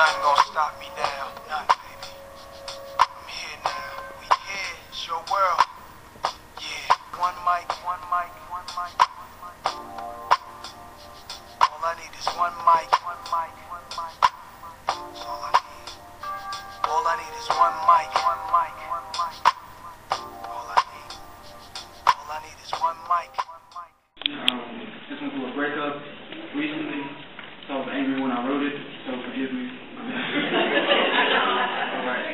Nothing gonna stop me now. Nothing, baby. I'm here now. We here. It's your world. Yeah. One mic, one mic, one mic, one mic. All I need is one mic, one mic, one mic. That's all I need. All I need is one mic, one mic, one mic. All I need. All I need is one mic, one mic. Just went through a breakup recently, so I was angry when I wrote it, so forgive me. Alright,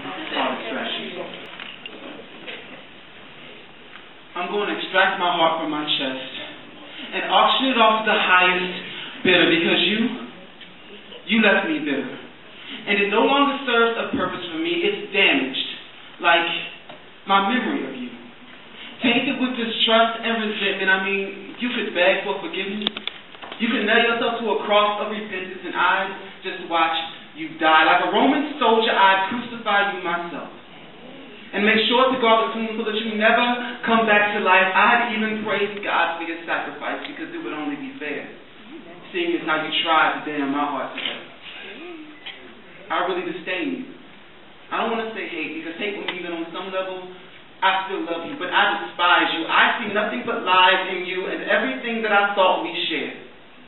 I'm going to extract my heart from my chest and auction it off to the highest bidder because you left me bitter. And it no longer serves a purpose for me. It's damaged, like my memory of you. Tainted with distrust and resentment. I mean, you could beg for forgiveness. You could nail yourself to a cross of repentance and I'd just watch you die. Like a Roman soldier, I'd crucify you myself. And make sure to guard the tomb so that you never come back to life. I'd even praise God for your sacrifice because it would only be fair. Seeing as how you tried to damn my heart to death. I really disdain you. I don't want to say hate because hate will mean that on some level I still love you, but I despise you. I see nothing but lies in you and everything that I thought we shared.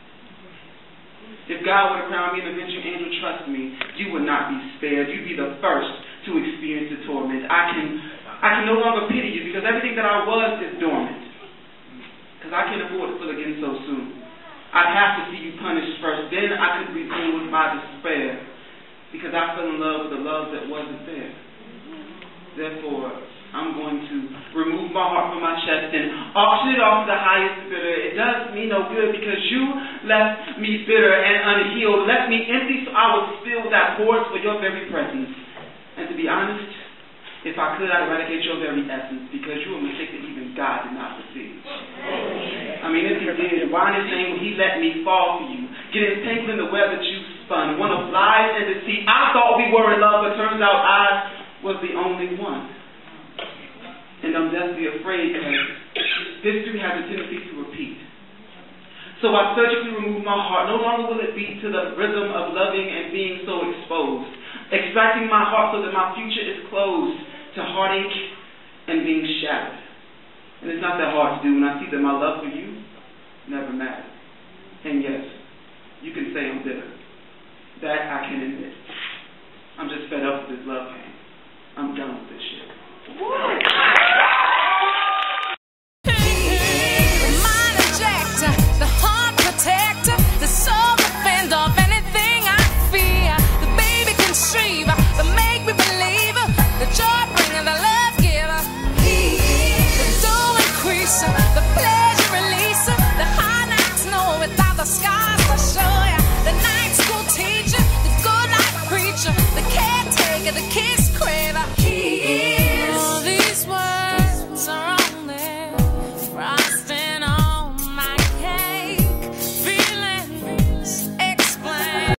If God were to crown me an avenger angel, trust me, you would not be spared. You'd be the first to experience the torment. I can no longer pity you because everything that I was is dormant. Because I can't afford to feel again so soon. I'd have to see you punished first. Then I could redeal with my despair. Because I fell in love with a love that wasn't there. Therefore, I'm going to remove my heart from my chest and auction it off to the highest bidder. It does me no good because you left me bitter and unhealed, left me empty so I would spill that pores for your very presence. And to be honest, if I could, I'd eradicate your very essence because you were a mistake that even God did not foresee. I mean, if he did, why in his name would he let me fall for you, get entangled in the web that you spun, one of lies and deceit? I thought we were in love, but turns out I was the only one. And I'm deathly afraid because history has a tendency to repeat. So I surgically remove my heart. No longer will it beat to the rhythm of loving and being so exposed. Extracting my heart so that my future is closed to heartache and being shattered. And it's not that hard to do when I see that my love for you never mattered. And yes, you can say I'm bitter. That I can admit. I'm just fed up with this love game. I'm done.